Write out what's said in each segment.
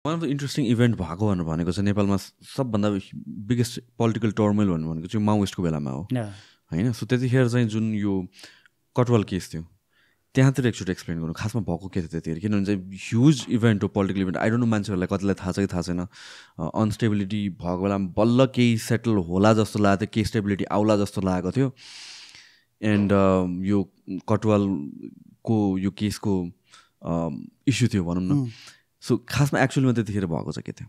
One of the interesting event भएको भनेको चाहिँ नेपालमा सबभन्दा बिगेस्ट पोलिटिकल टर्मोइल भनेको चाहिँ माओइस्टको बेलामा हो होइन. सो त्यतिखेर चाहिँ जुन यो कटवाल केस थियो त्यहाँतिर एकचोटि एक्सप्लेन गर्नु खासमा भएको के थियो त्यतिखेर, किनभने चाहिँ ह्युज इभेन्ट हो, political event. I don't know मान्छेहरूलाई कतिलाई थाहा छ कि थाहा छैन. अनस्टेबिलिटी भएको बेलामा बल्ल केही सेटल होला जस्तो लागेको थियो, केही स्टेबिलिटी आउला जस्तो लागेको थियो. एन्ड यो कटवालको यो केसको इस्यु थियो भनौँ न. सो खासमा एक्चुअलीमा त्यतिखेर भएको चाहिँ के थियो?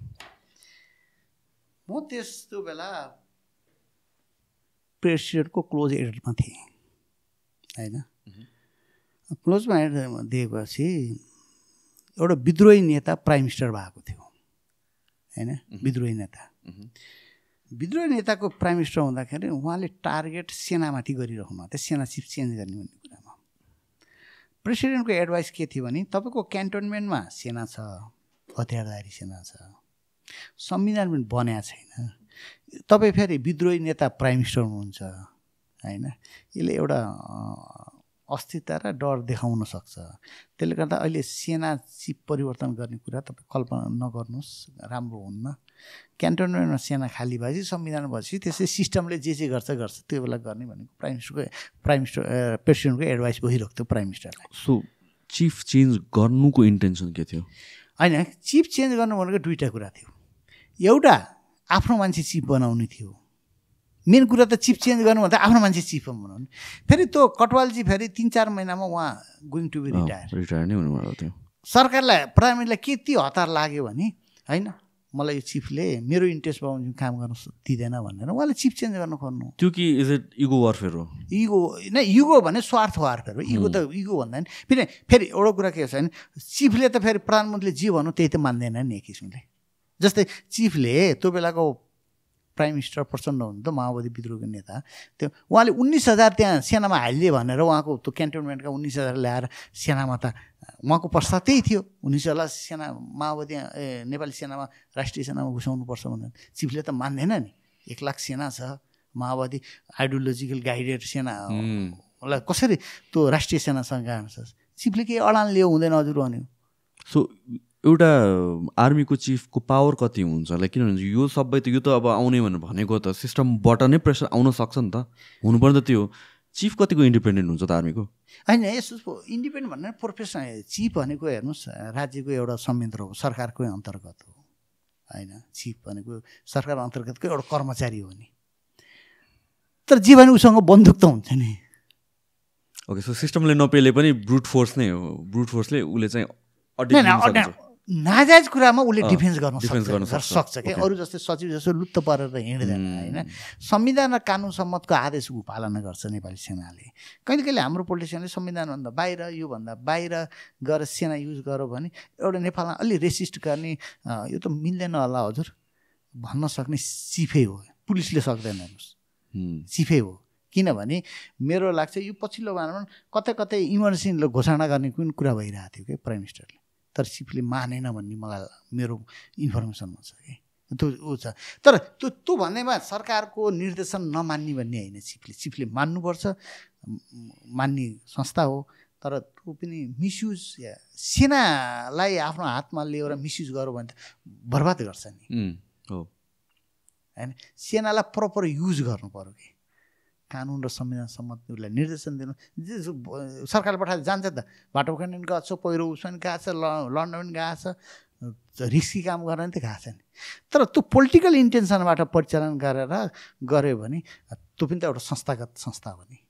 म त्यस्तो बेला प्रेसिडेन्टको क्लोज एडमा थिएँ होइन. क्लोजमा एड दिएपछि एउटा विद्रोही नेता प्राइम मिनिस्टर भएको थियो होइन. विद्रोही नेताको प्राइम मिनिस्टर हुँदाखेरि उहाँले टार्गेट सेनामाथि गरिरहनु भएको थियो, सेना चिफ चेन्ज गर्ने भन्ने कुरामा. प्रेसिडेन्टको एडभाइस के थियो भने तपाईँको क्यान्टोनमेन्टमा सेना छ, हतियारधारी सेना छ, संविधान पनि बन्या छैन, तपाईँ फेरि विद्रोही नेता प्राइम मिनिस्टर हुनुहुन्छ होइन. यसले एउटा अस्थिरता र डर देखाउन सक्छ. त्यसले गर्दा अहिले सेना चिफ परिवर्तन गर्ने कुरा तपाईँ कल्पना नगर्नुहोस्, राम्रो हुन्न. क्यान्टोनमेन्टमा सेना खाली भएपछि संविधान भएपछि त्यसै सिस्टमले जे गर्छ त्यो बेला गर्ने भनेको प्रेसिडेन्टको एडभाइस भइरहेको थियो प्राइम मिनिस्टरलाई. सो चिफ चेन्ज गर्नुको इन्टेन्सन के थियो? होइन, चिफ चेन्ज गर्नु भनेको दुईवटा कुरा थियो. एउटा आफ्नो मान्छे चिफ बनाउने थियो. मेन कुरा त चिफ चेन्ज गर्नु भन्दा आफ्नो मान्छे चिफ बनाउने. फेरि त्यो कटवालजी फेरि 3-4 महिनामा उहाँ गोइङ टु बी रिटायर नै हुनुभएको थियो. सरकारलाई प्रधानमन्त्रीलाई के ती हतार लाग्यो भने होइन मलाई यो चिफले मेरो इन्ट्रेस्ट बाउन्ड काम गर्न दिँदैन भनेर उहाँले चिफ चेन्ज गर्न खोज्नु. त्यो कि इज इट इगो वारफेयर हो? इगो भने स्वार्थ वारफेयर हो. इगो भन्दा नि फेरि एउटा कुरा के छ भने चिफले त फेरि प्रधानमन्त्रीले जे भन्नु त्यही त मान्दैन नि एक किसिमले. जस्तै चिफले त्यो बेलाको प्राइम मिनिस्टर प्रचण्ड हुनु त माओवादी विद्रोहको नेता, त्यो उहाँले 19,000 त्यहाँ सेनामा हालिदिए भनेर उहाँको त्यो क्यान्टोनमेन्टका 19,000 ल्याएर सेनामा त उहाँको प्रस्ताव त्यही थियो. 19,000 सेना माओवादी नेपाली सेनामा राष्ट्रिय सेनामा घुसाउनुपर्छ भनेर. चिफले त मान्दैन नि. 1 लाख सेना छ, माओवादी आइडियोलोजिकल गाइडेड सेनालाई कसरी त्यो राष्ट्रिय सेनासँग गाड्छ? चिफले केही अडान लियो हुँदैन हजुर भन्यो. सो एउटा आर्मीको चिफको पावर कति हुन्छ? लाइक किनभने यो सबै त यो त अब आउने भनेको त सिस्टमबाट नै प्रेसर आउन सक्छ नि त. हुनुपर्ने त त्यो चिफ कतिको इन्डिपेन्डेन्ट हुन्छ त आर्मीको? होइन, यसो इन्डिपेन्डेन्ट भनेर प्रोफेसनल चिफ भनेको हेर्नुहोस् राज्यको एउटा संयन्त्र हो, सरकारकै अन्तर्गत हो होइन. चिफ भनेको सरकार अन्तर्गतको एउटा कर्मचारी हो नि. तर जे भने उसँग बन्दुक त हुन्छ नि. ओके, सो सिस्टमले नपेले पनि ब्रुट फोर्स नै हो. ब्रुट फोर्सले उसले चाहिँ नाजायज कुरामा उसले डिफेन्स गर्न सक्छ क्या. अरू जस्तै सचिव जस्तो लुत्त परेर हिँड्दैन होइन. संविधान र कानुन सम्मतको आदेशको पालना गर्छ नेपाली सेनाले. कहिले कहिले हाम्रो पोलिटिसियनले संविधानभन्दा बाहिर योभन्दा बाहिर गएर सेना युज गर्यो भने एउटा नेपालमा अलि रेसिस्ट गर्ने यो त मिल्दैन होला हजुर भन्न सक्ने चिफै हो. पुलिसले सक्दैन, हेर्नुहोस् चिफै हो. किनभने मेरो लाग्छ यो पछिल्लो बारमा कतै इमर्जेन्सी घोषणा गर्ने कुन कुरा भइरहेको थियो कि प्राइम मिनिस्टरले, तर चिफले मानेन भन्ने मलाई मेरो इन्फर्मेसनमा छ कि त्यो ऊ छ. तर त्यो भन्दैमा सरकारको निर्देशन नमान्ने भन्ने होइन. चिफले मान्नुपर्छ, मान्ने संस्था हो. तर त्यो पनि मिसयुज सेनालाई आफ्नो हातमा लिएर मिसयुज गर्यो भने त बर्बाद गर्छ नि होइन. सेनालाई प्रपर युज गर्नु पर्यो कि कानुन र संविधान सम्मतलाई निर्देशन दिनु. सरकारले पठाएर जान्छ त, बाटो खन्ने पनि गएको छ, पहिरो उसमा पनि गएको छ, लड्न पनि गएको छ, रिस्की काम गर्न पनि त गएको छ नि. तर त्यो पोलिटिकल इन्टेन्सनबाट परिचालन गऱ्यो भने त्यो पनि त एउटा संस्थागत संस्था हो नि.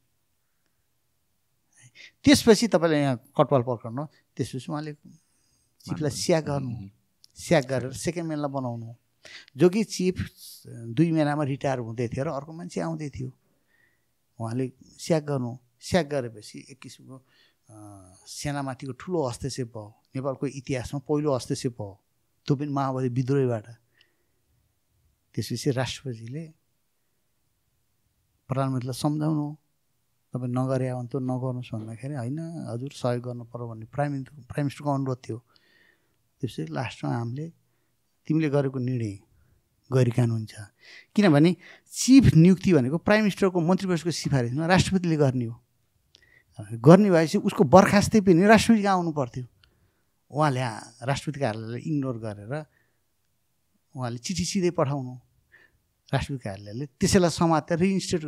त्यसपछि तपाईँले यहाँ कटवाल पक्र्नु, त्यसपछि उहाँले चिफलाई स्याक गरेर सेकेन्ड म्यानलाई बनाउनु, जो कि चिफ 2 महिनामा रिटायर हुँदै थियो र अर्को मान्छे आउँदै थियो. उहाँले स्याक गरेपछि एक किसिमको सेनामाथिको ठुलो हस्तक्षेप भयो. नेपालको इतिहासमा पहिलो हस्तक्षेप भयो, त्यो पनि माओवादी विद्रोहीबाट. त्यसपछि राष्ट्रपतिले प्रधानमन्त्रीलाई सम्झाउनु, तपाईँ नगरे भने त नगर्नुहोस् भन्दाखेरि होइन हजुर सहयोग गर्नु पर्यो भन्ने प्राइम मिनिस्टरको अनुरोध थियो. त्यसपछि लास्टमा हामीले तिमीले गरेको निर्णय गैरकानुन छ. किनभने चिफ नियुक्ति भनेको प्राइम मिनिस्टरको मन्त्री परिषदको सिफारिसमा राष्ट्रपतिले गर्ने हो. गर्ने भएपछि उसको बर्खास्तै पनि राष्ट्रपतिको आउनु पर्थ्यो उहाँले राष्ट्रपति कार्यालयलाई इग्नोर गरेर उहाँले चिठी सिधै पठाउनु, राष्ट्रपति कार्यालयले त्यसैलाई समातेर रिइन्स्टेट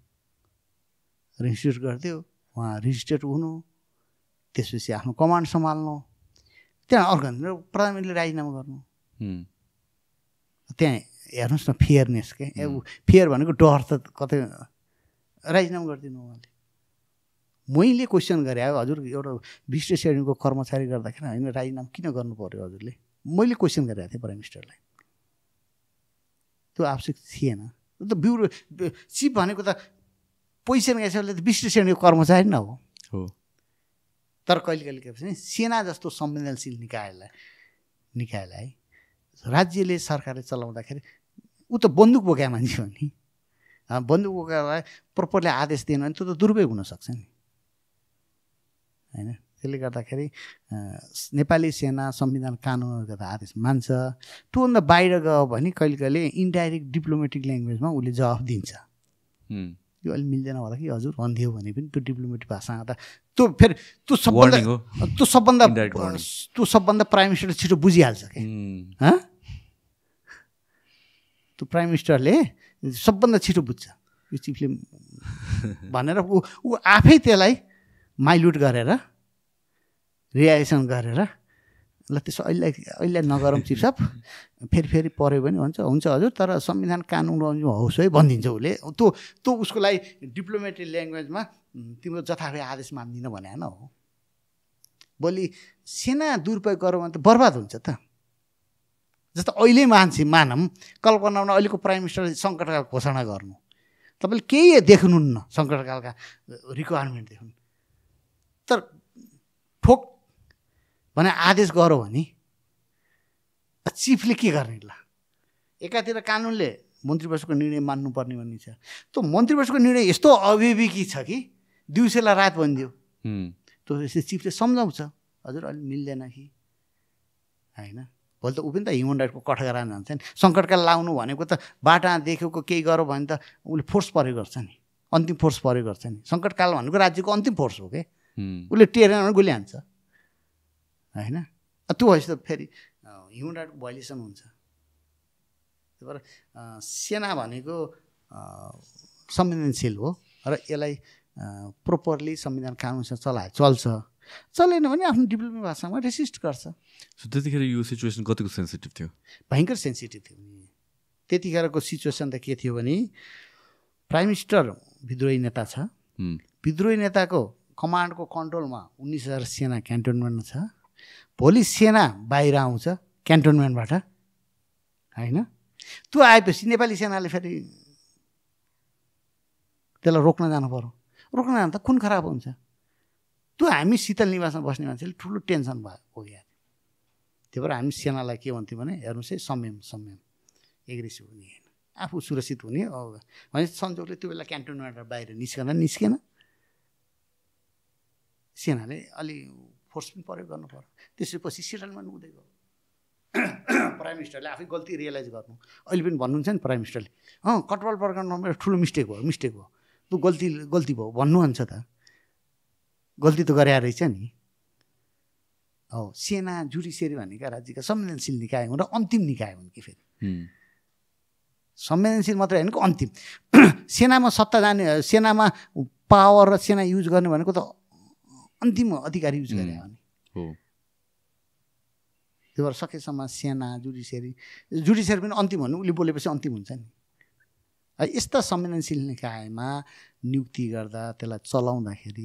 गरिदियो। उहाँ रिइन्स्टेट हुनु, त्यसपछि आफ्नो कमान्ड सम्हाल्नु, त्यहाँ अर्को प्रधानमन्त्रीले राजीनामा गर्नु। त्यहाँ हेर्नुहोस् न फेयरनेस के, फेयर भनेको डर त कतै राजीनामा गरिदिनु उहाँले। मैले क्वेसन गरेँ हजुर एउटा विशिष्ट श्रेणीको कर्मचारी गर्दाखेरि होइन राजीनामा किन गर्नु पर्यो हजुरले, मैले क्वेसन गरेको थिएँ प्राइम मिनिस्टरलाई। त्यो आवश्यक थिएन। त ब्युरो चिफ भनेको त पोजिसन गएपछि त विशिष्ट श्रेणीको कर्मचारी न हो। तर कहिले कहिले के भन्छ नि, सेना जस्तो संवेदनशील निकायलाई राज्यले सरकारले चलाउँदाखेरि ऊ त बन्दुक बोकेको मान्छे हो नि, बन्दुक बोकेलाई प्रपरली आदेश दिएन भने त्यो त दुरुपयोग हुनसक्छ नि होइन। त्यसले गर्दाखेरि नेपाली सेना संविधान कानुनहरूको त आदेश मान्छ। त्योभन्दा बाहिर गयो भने कहिले कहिले इन्डाइरेक्ट डिप्लोमेटिक ल्याङ्ग्वेजमा उसले जवाफ दिन्छ। यो अलि मिल्दैन होला कि हजुर भनिदियो भने पनि त्यो डिप्लोमेटिक भाषामा त त्यो फेरि त्यो सबभन्दा प्राइम मिनिस्टरले छिटो बुझिहाल्छ कि त्यो प्राइम मिनिस्टरले सबभन्दा छिटो बुझ्छ यो चिफले भनेर ऊ आफै त्यसलाई माइल्युट गरेर रियाक्सन गरेर ल त्यसो अहिले नगरौँ चिफ साहब, फेरि पऱ्यो भने हुन्छ हजुर, तर संविधान कानुन होस् है भनिदिन्छ उसले। त्यो उसको लागि डिप्लोमेटिक ल्याङ्ग्वेजमा तिम्रो जथाभावी आदेश मान्दिनँ भने होइन हो। भोलि सेना दुरुपयोग गरौँ भने त बर्बाद हुन्छ त। जस्तो अहिले मानौँ कल्पना अहिलेको प्राइम मिनिस्टरले सङ्कटकाल घोषणा गर्नु, तपाईँले केही देख्नुहुन्न सङ्कटकालका रिक्वायरमेन्ट देख्नु, तर ठोक भने आदेश गऱ्यो भने चिफले के गर्ने ल? एकातिर कानुनले मन्त्री परिषदको निर्णय मान्नुपर्ने भन्ने छ, त्यो मन्त्री परिषदको निर्णय यस्तो अविवेकी छ कि दिउँसोलाई रात भनिदियो। त्यो चिफले सम्झाउँछ हजुर अलि मिल्दैन कि होइन। भोलि त ऊ पनि त ह्युमन राइटको कठघरा जान्छ नि। सङ्कटकाल लाउनु भनेको त बाटा देखेको केही गऱ्यो भने त उसले फोर्स प्रयोग गर्छ नि, अन्तिम फोर्स प्रयोग गर्छ नि। सङ्कटकाल भनेको राज्यको अन्तिम फोर्स हो कि, उसले टेरेन भने गोली हान्छ होइन। त्यो भएपछि त फेरि ह्युमन राइटको भायोलेसन हुन्छ। त्यही भएर सेना भनेको संवेदनशील हो र यसलाई प्रोपरली संविधान कानुनसँग चलेन भने आफ्नो डिप्लोमेटिक भाषामा रेसिस्ट गर्छ। सो त्यतिखेर यो सिचुएसन कतिको सेन्सिटिभ थियो? भयङ्कर सेन्सिटिभ थियो नि। त्यतिखेरको सिचुएसन त के थियो भने प्राइम मिनिस्टर विद्रोही नेता छ, विद्रोही नेताको कमान्डको कन्ट्रोलमा 19,000 सेना क्यान्टोनमेन्टमा छ। भोलि सेना बाहिर आउँछ क्यान्टोनमेन्टबाट होइन, त्यो आएपछि नेपाली सेनाले फेरि त्यसलाई रोक्न जानु पर्यो। रोक्न जानु त खुन खराब हुन्छ। त्यो हामी शीतल निवासमा बस्ने मान्छेले ठुलो टेन्सन भयो यार। त्यही भएर हामी सेनालाई के भन्थ्यौँ भने हेर्नुहोस् है संयम एग्रेसिभ हुने होइन, आफू सुरक्षित हुने भने संजोगले त्यो बेला क्यान्टोनमेन्टबाट बाहिर निस्केन सेनाले अलि फोर्स पनि प्रयोग गर्नु पर्यो। त्यसपछि सेटलमेन्ट हुँदै गयो। प्राइम मिनिस्टरले आफै गल्ती रियलाइज गर्नु। अहिले पनि भन्नुहुन्छ नि प्राइम मिनिस्टरले कटवाल प्रकरणमा मेरो ठुलो मिस्टेक भयो त्यो गल्ती भयो भन्नुहुन्छ त, गल्ती त गरे रहेछ नि। हो सेना जुडिसियरी भनेका राज्यका संवेदनशील निकाय हुन् र अन्तिम निकाय हुन् कि फेरि संवेदनशील मात्रै होइन कि अन्तिम। सेनामा सत्ता जाने, सेनामा पावर र सेना युज गर्ने भनेको त अन्तिम अधिकार युज गरे हो नि। त्यही भएर सकेसम्म सेना जुडिसियरी पनि अन्तिम भन्नु, उसले बोलेपछि अन्तिम हुन्छ नि। यस्ता संवेदनशील निकायमा नियुक्ति गर्दा त्यसलाई चलाउँदाखेरि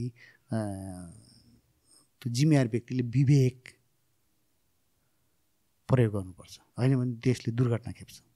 त्यो जिम्मेवार व्यक्तिले विवेक प्रयोग गर्नुपर्छ, होइन भने देशले दुर्घटना खेप्छ।